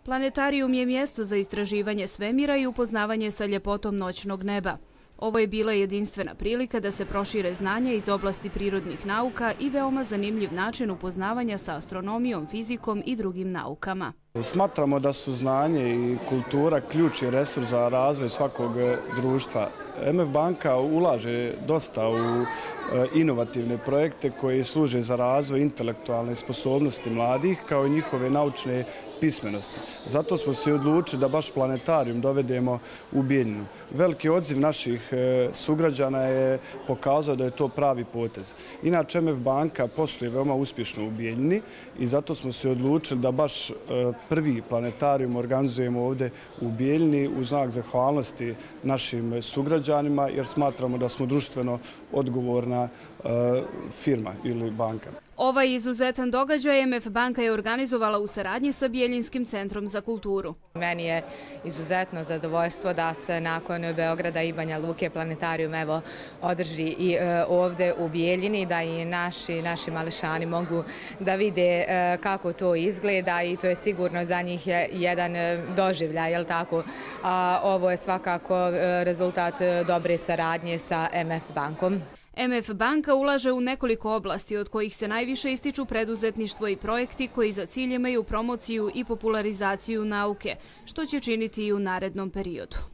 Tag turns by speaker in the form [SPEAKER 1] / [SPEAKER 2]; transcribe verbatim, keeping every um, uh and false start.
[SPEAKER 1] Planetarijum je mjesto za istraživanje svemira i upoznavanje sa ljepotom noćnog neba. Ovo je bila jedinstvena prilika da se prošire znanja iz oblasti prirodnih nauka i veoma zanimljiv način upoznavanja sa astronomijom, fizikom i drugim naukama.
[SPEAKER 2] Smatramo da su znanje i kultura ključni resurs za razvoj svakog društva. em ef banka ulaže dosta u inovativne projekte koji služe za razvoj intelektualne sposobnosti mladih kao i njihove naučne pismenosti. Zato smo se odlučili da baš planetarijum dovedemo u Bijeljinu. Veliki odziv naših sugrađana je pokazao da je to pravi potez. Inače, em ef banka posluje veoma uspješno u Bijeljini i zato smo se odlučili da baš prvi planetarijum organizujemo ovdje u Bijeljini u znak zahvalnosti našim sugrađanima jer smatramo da smo društveno odgovorna firma ili banka.
[SPEAKER 1] Ovaj izuzetan događaj em ef banka je organizovala u saradnji sa Bijeljinskim centrom za kulturu.
[SPEAKER 3] Meni je izuzetno zadovoljstvo da se nakon Beograda i Banja Luke planetarijum evo održi i ovdje u Bijeljini, da i naši, naši mališani mogu da vide kako to izgleda i to je sigurno za njih jedan doživljaj, jel tako? A ovo je svakako rezultat dobre saradnje sa em ef bankom.
[SPEAKER 1] em ef banka ulaže u nekoliko oblasti od kojih se najviše ističu preduzetništvo i projekti koji za cilj imaju promociju i popularizaciju nauke, što će činiti i u narednom periodu.